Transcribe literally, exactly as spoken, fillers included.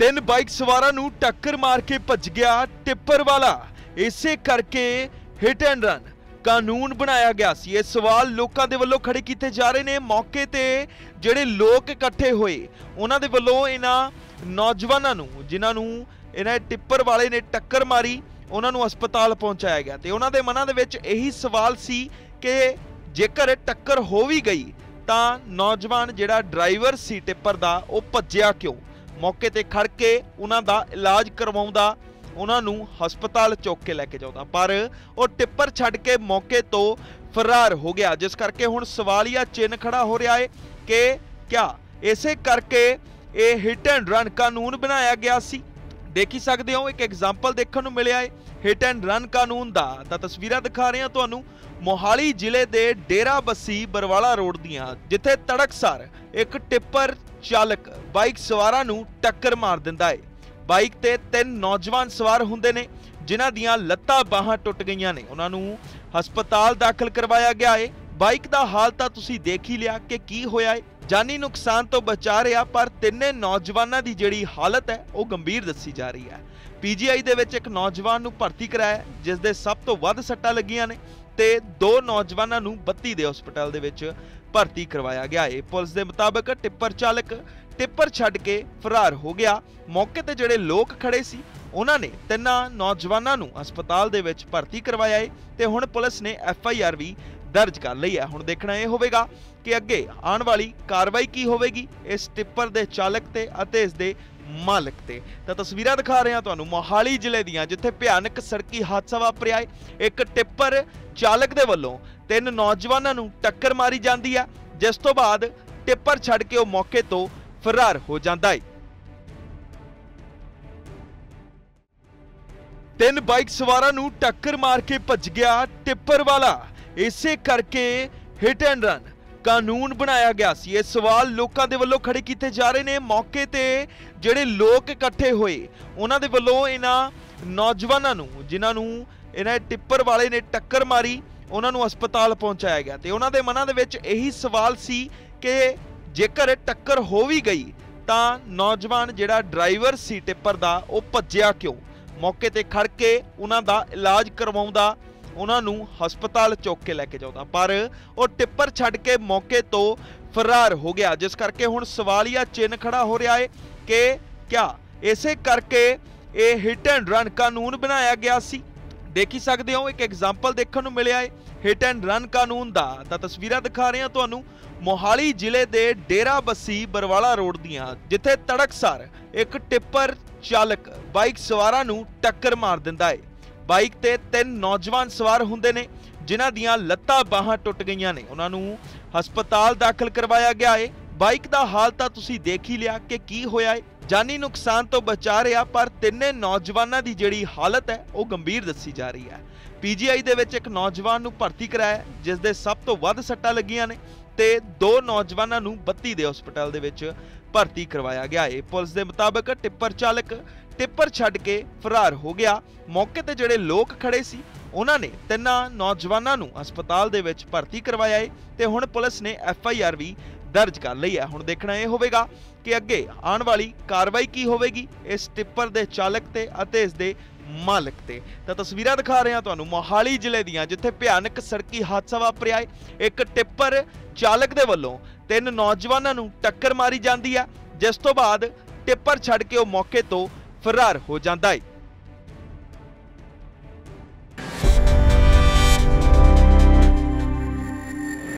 तीन बाइक सवारां नूं टक्कर मार के भज गया टिप्पर वाला। इसे करके हिट एंड रन कानून बनाया गया सी। ये सवाल लोकां दे वल्लों खड़े कीते जा रहे ने। मौके ते जिहड़े लोग इकट्ठे होए उन्हां दे वल्लों इन्हां नौजवानां नूं जिन्हां नूं इन्हां टिप्पर वाले ने टक्कर मारी उन्हां नूं हस्पताल पहुंचाया गया ते उन्हां दे मनां दे विच यही सवाल सी कि जेकर टक्कर हो भी गई तां नौजवान जिहड़ा ड्राइवर सी टिप्पर दा ओह भज्जिया क्यों। मौके ते खड़ के उन्हां दा इलाज करवाउंदा उन्हां नूं हस्पताल चुक के लैके जाउंदा, पर ओह टिप्पर छड्ड के मौके तो फरार हो गया, जिस करके हुण सवालिया चिन्ह खड़ा हो रहा है कि क्या इसे करके ये हिट एंड रन कानून बनाया गया सी। देख ही सकते हो एक एग्जाम्पल देखने को मिले है हिट एंड रन कानून का। तो तस्वीरां दिखा रहे हैं तुहानूं मोहाली जिले के डेरा बस्सी बरवाला रोड दियां, जिथे तड़कसार एक टिप्पर चालक बाइक सवारां नूं टक्कर मार दिंदा है। बाइक ते तीन नौजवान सवार हुंदे ने जिन्हां दियां लत्तां बाहां टुट गईयां ने। उन्हां नूं हस्पताल दाखिल करवाया गया है। बाइक दा हाल तां तुसीं देख ही लिया कि की होया है। जानी नुकसान तो बचा रहा, पर तिन्ने नौजवानों की जिहड़ी हालत है वह गंभीर दसी जा रही है। पीजीआई दे विच एक नौजवान नूं भर्ती कराया जिस दे सब तो वध सट्टां लगियां ने ते दो नौजवानों नूं बत्ती दे हस्पताल दे विच भर्ती करवाया गया है। पुलिस के मुताबिक टिप्पर चालक टिप्पर छड्ड के फरार हो गया। मौके ते जिहड़े लोग खड़े सी उन्हां ने तिन्नां नौजवानों नूं हस्पताल दे विच भर्ती करवाया है ते हुण पुलिस ने एफ आई आर भी दर्ज कर ली है। हुण देखना यह होवेगा कि अगे आने वाली कार्रवाई की होवेगी इस टिप्पर दे चालक ते अते इस दे मालक ते। तो तस्वीरां दिखा रहे हैं तुहानूं मोहाली जिले दियां, जिथे भयानक सड़की हादसा वापरिया है। एक टिप्पर चालक दे वल्लों तीन नौजवानों नूं टक्कर मारी जाती है, जिस तो बाद टिप्पर छड्ड के वह मौके तो फरार हो जाता है। तीन बाइक सवारां नूं टक्कर मार के भज गया टिप्पर वाला। इसे करके हिट एंड रन कानून बनाया गया सी। ये सवाल लोकां दे वल्लों खड़े कीते जा रहे ने। मौके ते जिहड़े लोग इकट्ठे होए उन्हां दे वल्लों इन्हां नौजवानां नूं जिन्हां नूं इन्हां टिप्पर वाले ने टक्कर मारी उन्हां नूं हस्पताल पहुंचाया गया ते उन्हां दे मनां दे विच यही सवाल सी कि जेकर टक्कर हो भी गई तां नौजवान जिहड़ा ड्राइवर सी टिप्पर दा ओह भज्जिया क्यों। मौके ते खड़ के उन्हां दा इलाज करवाउंदा उन्हां नूं हस्पताल चुक के लैके जाउंदा, पर ओह टिप्पर छड्ड के मौके तो फरार हो गया, जिस करके हुण सवालिया चिन्ह खड़ा हो रहा है कि क्या इसे करके ये हिट एंड रन कानून बनाया गया सी। देख ही सकते हो एक एग्जाम्पल देखने को मिले है हिट एंड रन कानून का। तो तस्वीरां दिखा रहे हैं तुहानूं मोहाली जिले के डेरा बस्सी बरवाला रोड दियां, जिथे तड़कसार एक टिप्पर चालक बाइक सवारां नूं टक्कर मार दिंदा है। बाइक ते तीन नौजवान सवार हुंदे ने जिन्हां दियां लत्तां बाहां टुट गईयां ने। उन्हां नूं हस्पताल दाखिल करवाया गया है। बाइक दा हाल तां तुसीं देख ही लिया कि की होया है। जानी नुकसान तो बचा रहा, पर तिन्ने नौजवानों की जिहड़ी हालत है वह गंभीर दसी जा रही है। पीजीआई दे विच एक नौजवान नूं भर्ती कराया जिस दे सब तो वध सट्टां लगियां ने ते दो नौजवानों नूं बत्ती दे हस्पताल दे विच भर्ती करवाया गया है। पुलिस के मुताबिक टिप्पर चालक टिप्पर छड्ड के फरार हो गया। मौके ते जिहड़े लोग खड़े सी उन्हां ने तिन्नां नौजवानों नूं हस्पताल दे विच भर्ती करवाया है ते हुण पुलिस ने एफ आई आर भी दर्ज कर ली है। हुण देखना यह होवेगा कि अगे आने वाली कार्रवाई की होवेगी इस टिप्पर दे चालक ते अते इस दे मालक ते। तो तस्वीरां दिखा रहे हैं तुहानूं मोहाली जिले दियां, जिथे भयानक सड़की हादसा वापरिया है। एक टिप्पर चालक दे वल्लों तीन नौजवानों नूं टक्कर मारी जाती है, जिस तो बाद टिप्पर छड्ड के वह मौके तो फरार हो जाता है।